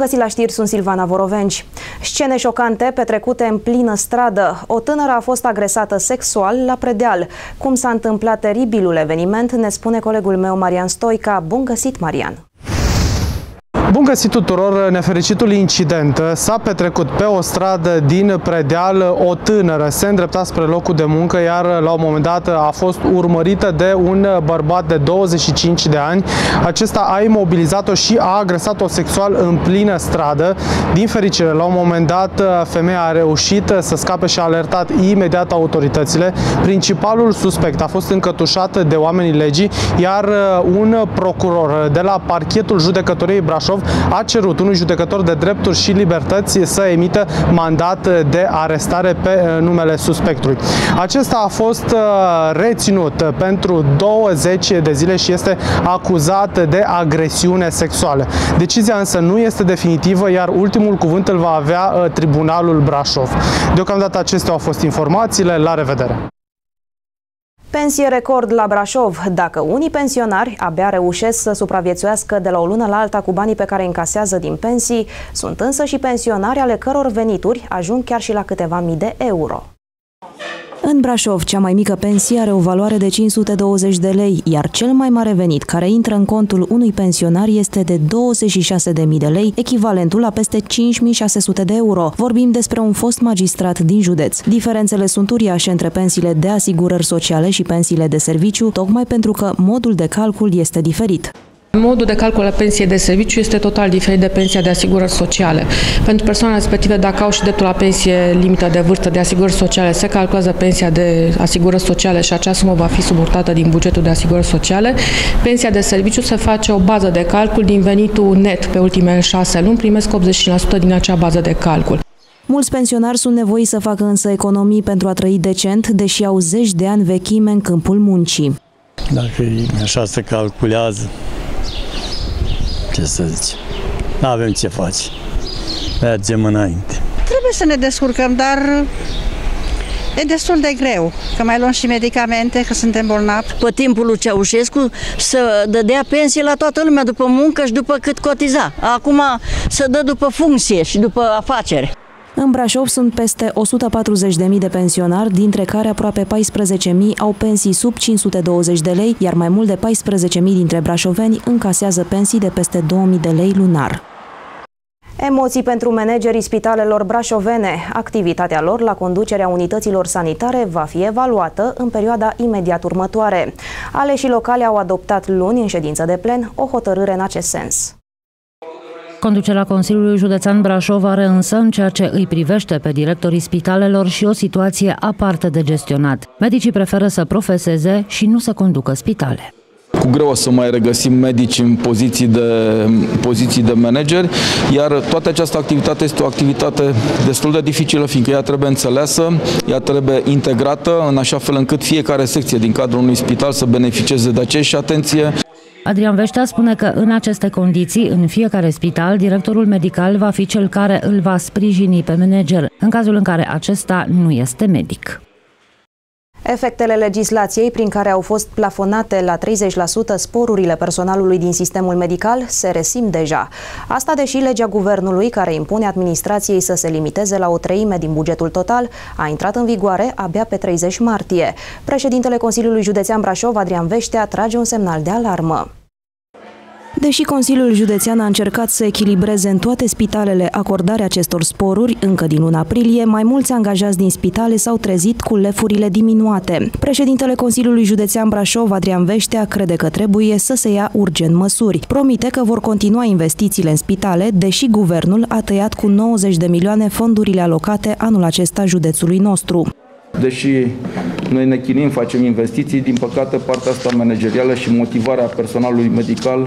găsit la știri, sunt Silvana Vorovenci. Scene șocante petrecute în plină stradă. O tânără a fost agresată sexual la Predeal. Cum s-a întâmplat teribilul eveniment, ne spune colegul meu Marian Stoica. Bun găsit, Marian! Bun găsit tuturor! Nefericitul incident s-a petrecut pe o stradă din Predeal. O tânără se îndrepta spre locul de muncă, iar la un moment dat a fost urmărită de un bărbat de 25 de ani. Acesta a imobilizat-o și a agresat-o sexual în plină stradă. Din fericire, la un moment dat, femeia a reușit să scape și a alertat imediat autoritățile. Principalul suspect a fost încătușat de oamenii legii, iar un procuror de la parchetul judecătoriei Brașov a cerut unui judecător de drepturi și libertăți să emită mandat de arestare pe numele suspectului. Acesta a fost reținut pentru 20 de zile și este acuzat de agresiune sexuală. Decizia însă nu este definitivă, iar ultimul cuvânt îl va avea Tribunalul Brașov. Deocamdată acestea au fost informațiile. La revedere! Pensie record la Brașov. Dacă unii pensionari abia reușesc să supraviețuiască de la o lună la alta cu banii pe care îi încasează din pensii, sunt însă și pensionari ale căror venituri ajung chiar și la câteva mii de euro. În Brașov, cea mai mică pensie are o valoare de 520 de lei, iar cel mai mare venit care intră în contul unui pensionar este de 26.000 de lei, echivalentul la peste 5.600 de euro. Vorbim despre un fost magistrat din județ. Diferențele sunt uriașe între pensiile de asigurări sociale și pensiile de serviciu, tocmai pentru că modul de calcul este diferit. Modul de calcul al pensiei de serviciu este total diferit de pensia de asigurări sociale. Pentru persoanele respective, dacă au și dreptul la pensie limită de vârstă de asigurări sociale, se calculează pensia de asigurări sociale și acea sumă va fi suportată din bugetul de asigurări sociale. Pensia de serviciu se face o bază de calcul din venitul net pe ultimele 6 luni, primesc 80% din acea bază de calcul. Mulți pensionari sunt nevoiți să facă însă economii pentru a trăi decent, deși au zeci de ani vechime în câmpul muncii. Dacă așa se calculează, ce să zici, nu avem ce face, mergem înainte. Trebuie să ne descurcăm, dar e destul de greu, că mai luăm și medicamente, că suntem bolnavi. Pe timpul lui Ceaușescu să dădea pensie la toată lumea după muncă și după cât cotiza. Acum să dă după funcție și după afacere. În Brașov sunt peste 140.000 de pensionari, dintre care aproape 14.000 au pensii sub 520 de lei, iar mai mult de 14.000 dintre brașoveni încasează pensii de peste 2.000 de lei lunar. Emoții pentru managerii spitalelor brașovene. Activitatea lor la conducerea unităților sanitare va fi evaluată în perioada imediat următoare. Aleșii locali au adoptat luni, în ședință de plen, o hotărâre în acest sens. Conducerea Consiliului Județean Brașov are însă, în ceea ce îi privește pe directorii spitalelor, și o situație aparte de gestionat. Medicii preferă să profeseze și nu să conducă spitale. Cu greu o să mai regăsim medici în poziții de manageri, iar toată această activitate este o activitate destul de dificilă, fiindcă ea trebuie înțeleasă, ea trebuie integrată, în așa fel încât fiecare secție din cadrul unui spital să beneficieze de aceeași atenție. Adrian Veștea spune că în aceste condiții, în fiecare spital, directorul medical va fi cel care îl va sprijini pe manager, în cazul în care acesta nu este medic. Efectele legislației prin care au fost plafonate la 30% sporurile personalului din sistemul medical se resimt deja. Asta deși legea guvernului, care impune administrației să se limiteze la o treime din bugetul total, a intrat în vigoare abia pe 30 martie. Președintele Consiliului Județean Brașov, Adrian Veștea, trage un semnal de alarmă. Deși Consiliul Județean a încercat să echilibreze în toate spitalele acordarea acestor sporuri, încă din luna aprilie, mai mulți angajați din spitale s-au trezit cu lefurile diminuate. Președintele Consiliului Județean Brașov, Adrian Veștea, crede că trebuie să se ia urgent măsuri. Promite că vor continua investițiile în spitale, deși guvernul a tăiat cu 90 de milioane fondurile alocate anul acesta județului nostru. Deși noi ne chinim, facem investiții, din păcate partea asta managerială și motivarea personalului medical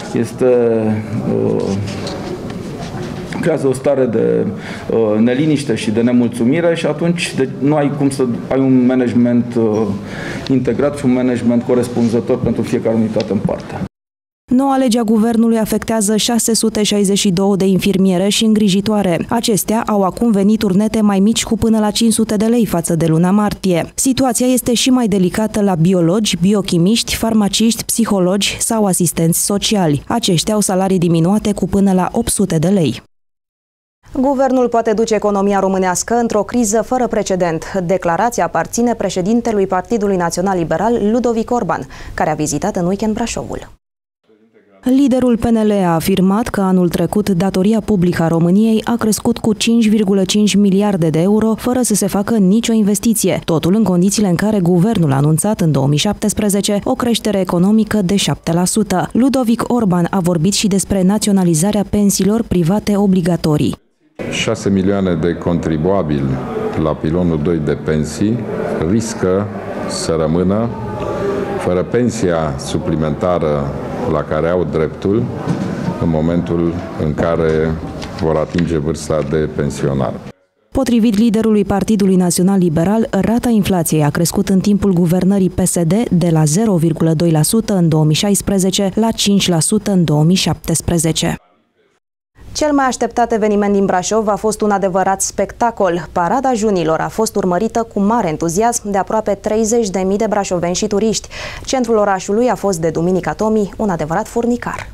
creează o stare de neliniște și de nemulțumire și atunci nu ai cum să ai un management integrat și un management corespunzător pentru fiecare unitate în parte. Noua lege a guvernului afectează 662 de infirmiere și îngrijitoare. Acestea au acum venituri nete mai mici cu până la 500 de lei față de luna martie. Situația este și mai delicată la biologi, biochimiști, farmaciști, psihologi sau asistenți sociali. Aceștia au salarii diminuate cu până la 800 de lei. Guvernul poate duce economia românească într-o criză fără precedent. Declarația aparține președintelui Partidului Național Liberal, Ludovic Orban, care a vizitat în weekend Brașovul. Liderul PNL a afirmat că anul trecut datoria publică a României a crescut cu 5,5 miliarde de euro fără să se facă nicio investiție, totul în condițiile în care guvernul a anunțat în 2017 o creștere economică de 7%. Ludovic Orban a vorbit și despre naționalizarea pensiilor private obligatorii. 6 milioane de contribuabili la pilonul 2 de pensii riscă să rămână fără pensia suplimentară la care au dreptul în momentul în care vor atinge vârsta de pensionare. Potrivit liderului Partidului Național Liberal, rata inflației a crescut în timpul guvernării PSD de la 0,2% în 2016 la 5% în 2017. Cel mai așteptat eveniment din Brașov a fost un adevărat spectacol. Parada Junilor a fost urmărită cu mare entuziasm de aproape 30.000 de brașoveni și turiști. Centrul orașului a fost de Duminica Tomii un adevărat furnicar.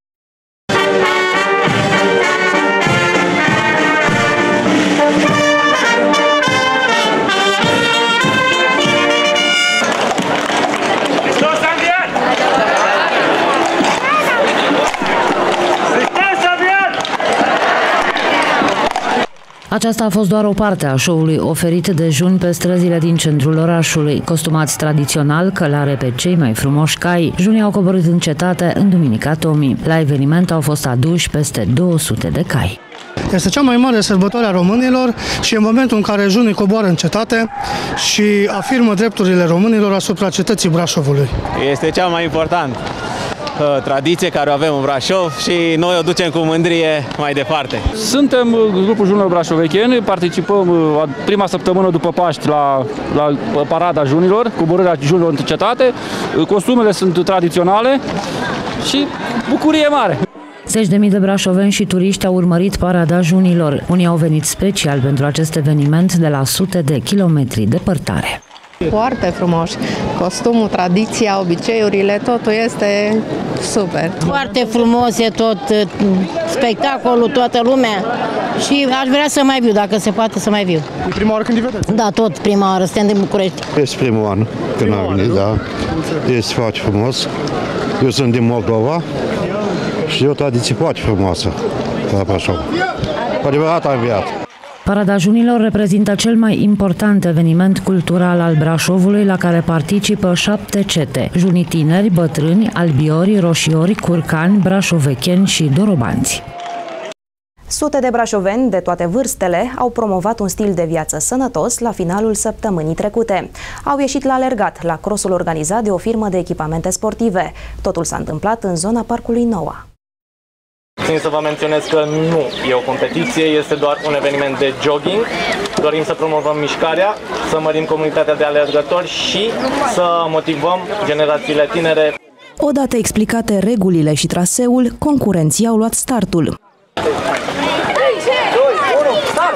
Aceasta a fost doar o parte a show-ului oferit de juni pe străzile din centrul orașului. Costumați tradițional, călare pe cei mai frumoși cai, junii au coborât în cetate în Duminica Tomii. La eveniment au fost aduși peste 200 de cai. Este cea mai mare sărbătoare a românilor și în momentul în care junii coboară în cetate și afirmă drepturile românilor asupra cetății Brașovului. Este cea mai importantă tradiție care o avem în Brașov și noi o ducem cu mândrie mai departe. Suntem grupul Junilor Brașovecheni, participăm prima săptămână după Paști la parada Junilor, coborârea Junilor în cetate. Costumele sunt tradiționale și bucurie mare. Zeci de mii de brașoveni și turiști au urmărit parada Junilor. Unii au venit special pentru acest eveniment de la sute de kilometri departare. Foarte frumoși. Costumul, tradiția, obiceiurile, totul este super. Foarte frumos e tot spectacolul, toată lumea și aș vrea să mai viu, dacă se poate să mai viu. E prima oară când îi vedeți? Da, tot prima oară, suntem din București. Este primul an când am venit, da. Este foarte frumos. Eu sunt din Moldova și e o tradiție foarte frumoasă la Brașov. Adevărat am înviat. Parada Junilor reprezintă cel mai important eveniment cultural al Brașovului, la care participă 7 cete: junii tineri, bătrâni, albiori, roșiori, curcani, brașovecheni și dorobanți. Sute de brașoveni de toate vârstele au promovat un stil de viață sănătos la finalul săptămânii trecute. Au ieșit la alergat la crossul organizat de o firmă de echipamente sportive. Totul s-a întâmplat în zona Parcului Noua. Țin să vă menționez că nu e o competiție, este doar un eveniment de jogging. Dorim să promovăm mișcarea, să mărim comunitatea de alergători și să motivăm generațiile tinere. Odată explicate regulile și traseul, concurenții au luat startul. 3, 2, 1, start!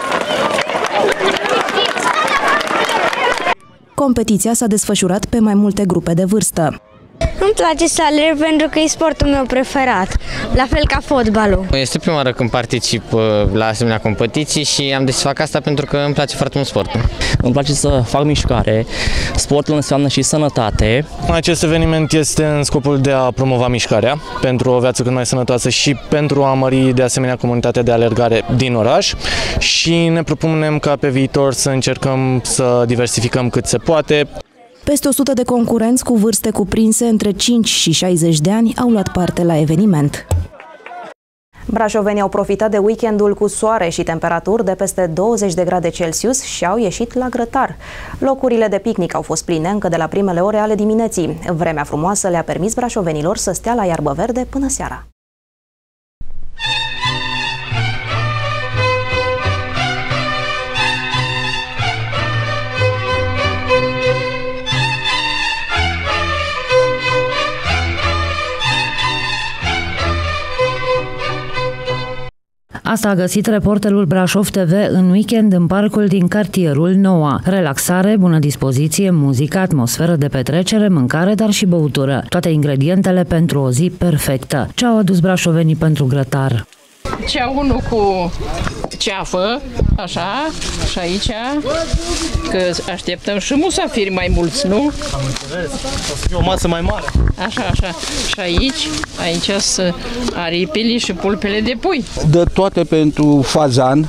Competiția s-a desfășurat pe mai multe grupe de vârstă. Îmi place să alerg pentru că e sportul meu preferat, la fel ca fotbalul. Este prima oară când particip la asemenea competiții și am decis să fac asta pentru că îmi place foarte mult sportul. Îmi place să fac mișcare, sportul înseamnă și sănătate. Acest eveniment este în scopul de a promova mișcarea pentru o viață cât mai sănătoasă și pentru a mări de asemenea comunitatea de alergare din oraș și ne propunem ca pe viitor să încercăm să diversificăm cât se poate. Peste 100 de concurenți cu vârste cuprinse între 5 și 60 de ani au luat parte la eveniment. Brașovenii au profitat de weekendul cu soare și temperaturi de peste 20 de grade Celsius și au ieșit la grătar. Locurile de picnic au fost pline încă de la primele ore ale dimineții. Vremea frumoasă le-a permis brașovenilor să stea la iarbă verde până seara. Asta a găsit reporterul Brașov TV în weekend în parcul din cartierul Noua. Relaxare, bună dispoziție, muzică, atmosferă de petrecere, mâncare, dar și băutură. Toate ingredientele pentru o zi perfectă. Ce au adus brașovenii pentru grătar? Cea unul cu ceafă, așa, și aici, că așteptăm și musafiri mai mulți, nu? Am înțeles, o să fie o masă mai mare. Așa, așa. Și aici sunt aripile și pulpele de pui. Dă toate pentru fazan,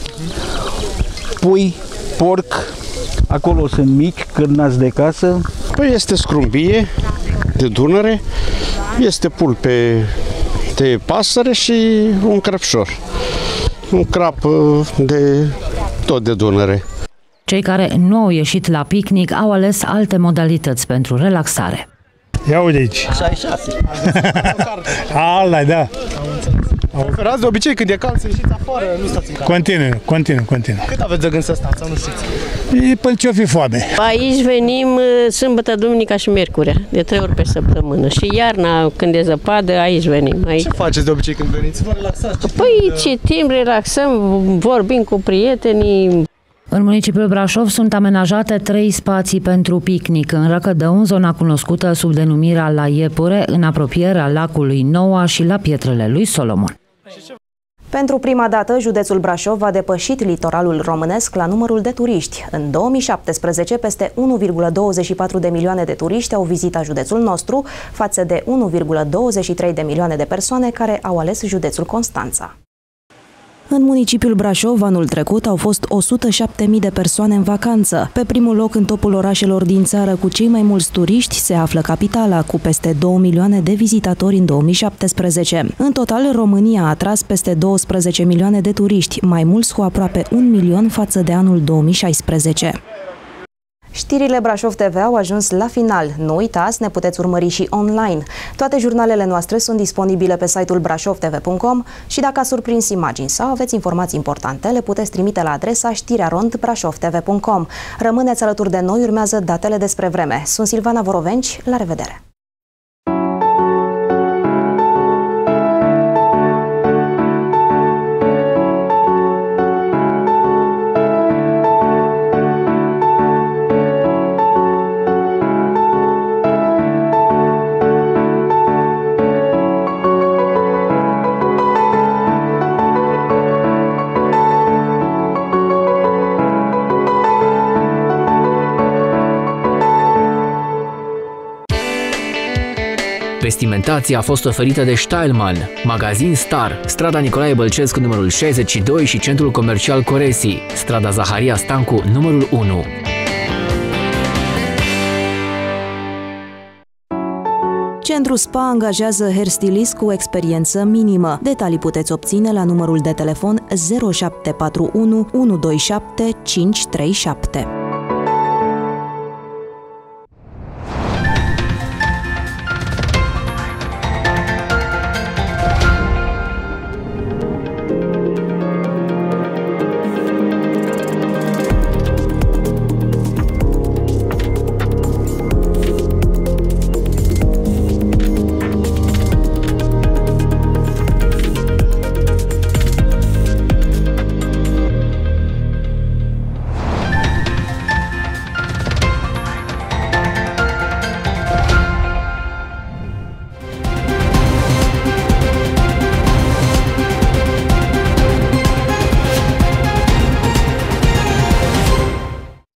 pui, porc, acolo sunt mici, cârnați de casă. Păi este scrumbie de Dunăre, este pulpe de pasăre și un crăpșor. Un crap tot de Dunăre. Cei care nu au ieșit la picnic au ales alte modalități pentru relaxare. Ia uite aici. 66. Ala, da. Preferați de obicei când e cald să ieșiți afară, nu stați în casă. Continuu. Cât aveți de gând să stați sau nu știți? E până ce-o fi foame. Aici venim sâmbătă, duminica și miercurea, de 3 ori pe săptămână. Și iarna, când e zăpadă, aici venim. Aici. Ce faceți de obicei când veniți? Vă relaxați? Păi citim, relaxăm, vorbim cu prietenii. În municipiul Brașov sunt amenajate 3 spații pentru picnic. În Răcădău, zona cunoscută sub denumirea La Iepure, în apropierea lacului Noua și la Pietrele lui Solomon. Pentru prima dată, județul Brașov a depășit litoralul românesc la numărul de turiști. În 2017, peste 1,24 de milioane de turiști au vizitat județul nostru, față de 1,23 de milioane de persoane care au ales județul Constanța. În municipiul Brașov, anul trecut, au fost 107.000 de persoane în vacanță. Pe primul loc în topul orașelor din țară cu cei mai mulți turiști se află capitala, cu peste 2 milioane de vizitatori în 2017. În total, România a atras peste 12 milioane de turiști, mai mulți cu aproape 1 milion față de anul 2016. Știrile Brașov TV au ajuns la final. Nu uitați, ne puteți urmări și online. Toate jurnalele noastre sunt disponibile pe site-ul brașovtv.com și dacă ați surprins imagini sau aveți informații importante, le puteți trimite la adresa știrearond@brașovtv.com. Rămâneți alături de noi, urmează datele despre vreme. Sunt Silvana Vorovenci, la revedere! Vestimentația a fost oferită de Steilman, magazin Star, strada Nicolae Bălcescu numărul 62 și centrul comercial Coresi, strada Zaharia Stancu numărul 1. Centru Spa angajează hairstylist cu experiență minimă. Detalii puteți obține la numărul de telefon 0741 127 537.